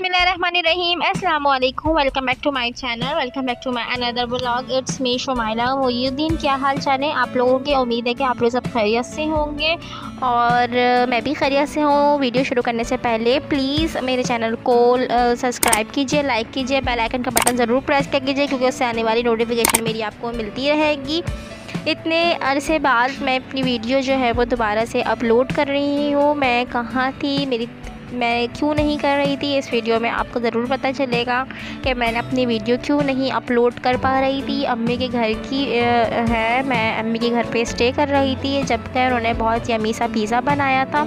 बिस्मिल्लाहिर्रहमानिर्रहीम। अस्सलाम वालेकुम। Welcome back to my channel, welcome back to my another vlog. It's me Shumaila Mohiuddin. क्या हाल चाल है आप लोगों की? उम्मीद है कि आप लोग सब खैरियत से होंगे और मैं भी खैरियत से हूँ। वीडियो शुरू करने से पहले प्लीज़ मेरे चैनल को सब्सक्राइब कीजिए, लाइक कीजिए, बेल आइकन का बटन ज़रूर प्रेस कर कीजिए क्योंकि उससे आने वाली नोटिफिकेशन मेरी आपको मिलती रहेगी। इतने अरसे बाद मैं अपनी वीडियो जो है वो दोबारा से अपलोड कर रही हूँ। मैं कहाँ थी, मैं क्यों नहीं कर रही थी, इस वीडियो में आपको ज़रूर पता चलेगा कि मैंने अपनी वीडियो क्यों नहीं अपलोड कर पा रही थी। अम्मी के घर की है, मैं अम्मी के घर पे स्टे कर रही थी जबकि उन्होंने बहुत यम्मी सा पिज़्ज़ा बनाया था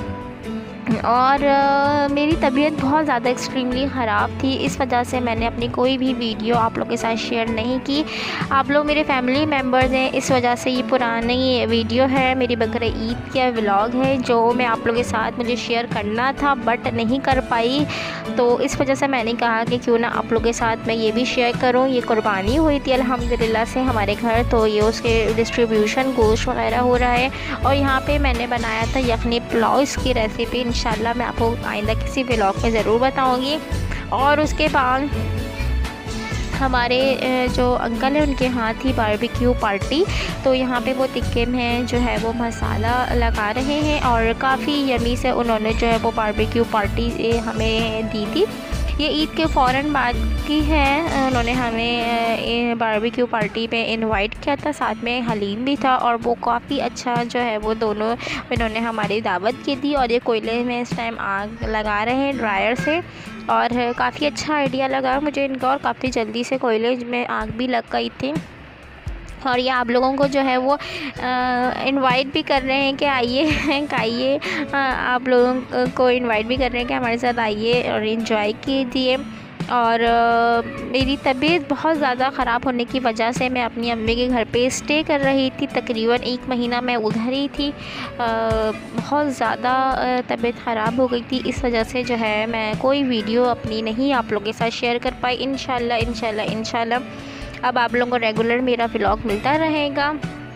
और मेरी तबीयत बहुत ज़्यादा एक्सट्रीमली ख़राब थी। इस वजह से मैंने अपनी कोई भी वीडियो आप लोगों के साथ शेयर नहीं की। आप लोग मेरे फैमिली मेम्बर्स हैं, इस वजह से ये पुरानी वीडियो है, मेरी बकरा ईद का व्लॉग है जो मैं आप लोगों के साथ मुझे शेयर करना था बट नहीं कर पाई। तो इस वजह से मैंने कहा कि क्यों ना आप लोगों के साथ मैं ये भी शेयर करूँ। ये कुर्बानी हुई थी अल्हम्दुलिल्लाह से हमारे घर, तो ये उसके डिस्ट्रीब्यूशन गोश्त वगैरह हो रहा है। और यहाँ पे मैंने बनाया था यखनी पुलाव। इसकी रेसिपी इंशाल्लाह मैं आपको आइंदा किसी व्लॉग में ज़रूर बताऊंगी। और उसके बाद हमारे जो अंकल हैं उनके यहाँ थी बारबेक्यू पार्टी, तो यहाँ पे वो टिक्के में जो है वो मसाला लगा रहे हैं और काफ़ी यमी से उन्होंने जो है वो बारबेक्यू पार्टी हमें दी थी। ये ईद के फ़ौरन बाद की है, उन्होंने हमें बारबेक्यू पार्टी पे इनवाइट किया था, साथ में हलीम भी था और वो काफ़ी अच्छा जो है वो दोनों इन्होंने हमारी दावत की थी। और ये कोयले में इस टाइम आग लगा रहे हैं ड्रायर से और काफ़ी अच्छा आइडिया लगा मुझे इनका और काफ़ी जल्दी से कोयले में आग भी लग गई थी। और ये आप लोगों को जो है वो इनवाइट भी कर रहे हैं कि आइए आप लोगों को इनवाइट भी कर रहे हैं कि हमारे साथ आइए और इन्जॉय कीजिए। और मेरी तबीयत बहुत ज़्यादा ख़राब होने की वजह से मैं अपनी अम्मी के घर पे स्टे कर रही थी। तकरीबन 1 महीना मैं उधर ही थी। बहुत ज़्यादा तबीयत ख़राब हो गई थी, इस वजह से जो है मैं कोई वीडियो अपनी नहीं आप लोगों के साथ शेयर कर पाई। इंशाल्लाह अब आप लोगों को रेगुलर मेरा व्लॉग मिलता रहेगा।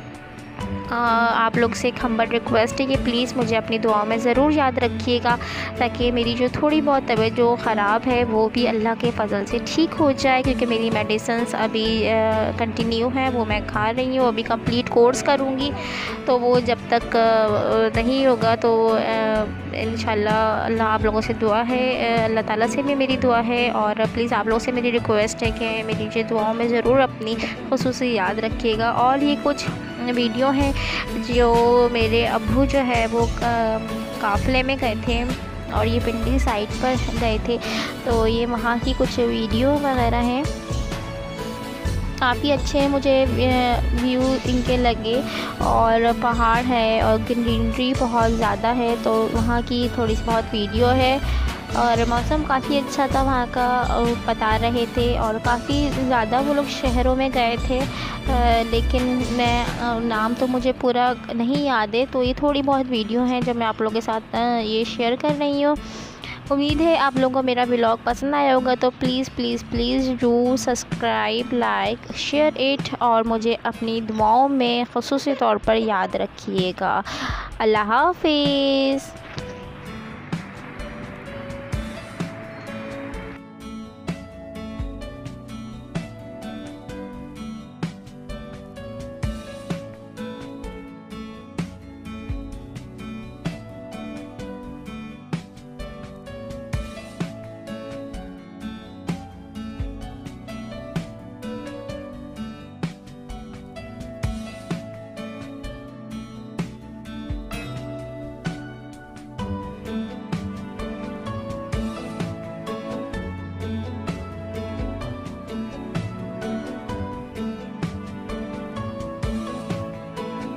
आप लोग से एक हम्बल रिक्वेस्ट है कि प्लीज़ मुझे अपनी दुआ में ज़रूर याद रखिएगा ताकि मेरी जो थोड़ी बहुत तबीयत जो ख़राब है वो भी अल्लाह के फ़ज़ल से ठीक हो जाए, क्योंकि मेरी मेडिसिन्स अभी कंटिन्यू हैं, वो मैं खा रही हूँ, अभी कंप्लीट कोर्स करूँगी। तो वो जब तक नहीं होगा तो इंशाल्लाह अल्लाह आप लोगों से दुआ है, अल्लाह ताला से भी मेरी दुआ है और प्लीज़ आप लोगों से मेरी रिक्वेस्ट है कि मेरी जो दुआओं में ज़रूर अपनी खुसूसी याद रखिएगा। और ये कुछ वीडियो हैं जो मेरे अब्बू जो है वो काफ़िले में गए थे और ये पिंडी साइड पर गए थे, तो ये वहाँ की कुछ वीडियो वगैरह हैं। काफ़ी अच्छे मुझे व्यू इनके लगे और पहाड़ है और ग्रीनरी बहुत ज़्यादा है, तो वहाँ की थोड़ी सी बहुत वीडियो है। और मौसम काफ़ी अच्छा था वहाँ का, बता रहे थे। और काफ़ी ज़्यादा वो लोग शहरों में गए थे, लेकिन मैं नाम तो मुझे पूरा नहीं याद है। तो ये थोड़ी बहुत वीडियो हैं जो मैं आप लोगों के साथ ये शेयर कर रही हूँ। उम्मीद है आप लोगों को मेरा व्लॉग पसंद आया होगा, तो please do subscribe, like, share it और मुझे अपनी दुआओं में ख़ुसूसी तौर पर याद रखिएगा। अल्लाह हाफ़िज़।